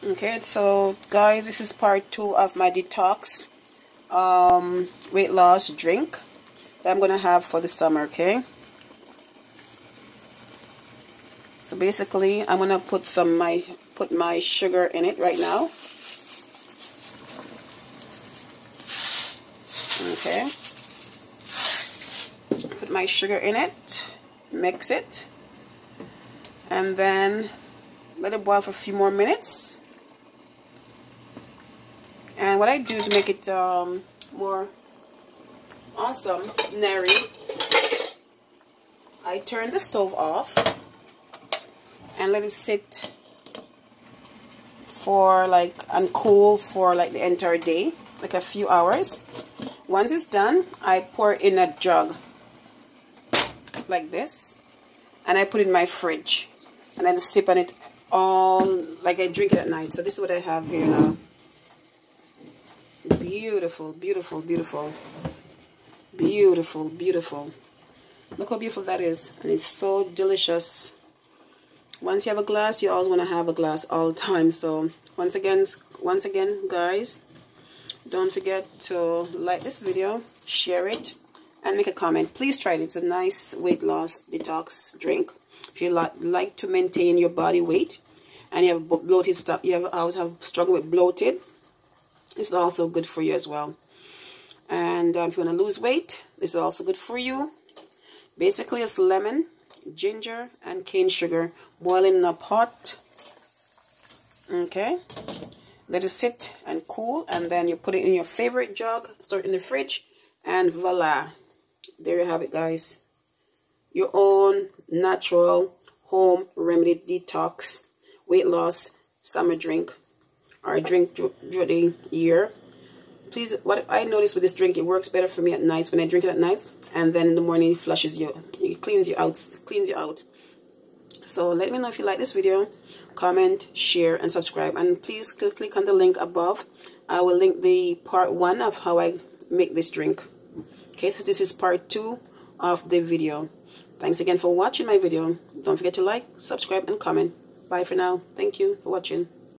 Okay, so guys, this is part 2 of my detox weight loss drink that I'm gonna have for the summer. Okay, so basically I'm gonna put my sugar in it right now. Okay, put my sugar in it, mix it, and then let it boil for a few more minutes. And what I do to make it more awesome, nary, I turn the stove off and let it sit for and cool for the entire day, like a few hours. Once it's done, I pour it in a jug like this, and I put it in my fridge, and I just sip on it all, like I drink it at night. So this is what I have here now. Beautiful, beautiful, beautiful, beautiful, beautiful. Look how beautiful that is, and it's so delicious. Once you have a glass, you always want to have a glass all the time. So once again guys, don't forget to like this video, share it, and make a comment. Please try it. It's a nice weight loss detox drink. If you like to maintain your body weight and you have bloated stuff, always have struggle with bloated, it's also good for you as well. And if you want to lose weight, this is also good for you. Basically, it's lemon, ginger, and cane sugar boiling in a pot. Okay, let it sit and cool, and then you put it in your favorite jug, store it in the fridge, and voila, there you have it, guys. Your own natural home remedy detox weight loss summer drink, or a drink through the year. Please, what I noticed with this drink, it works better for me at nights when I drink it at nights, and then in the morning it flushes you, it cleans you out. So let me know if you like this video. Comment, share, and subscribe, and please click on the link above. I will link the part 1 of how I make this drink. Okay, so this is part 2 of the video. Thanks again for watching my video. Don't forget to like, subscribe, and comment. Bye for now. Thank you for watching.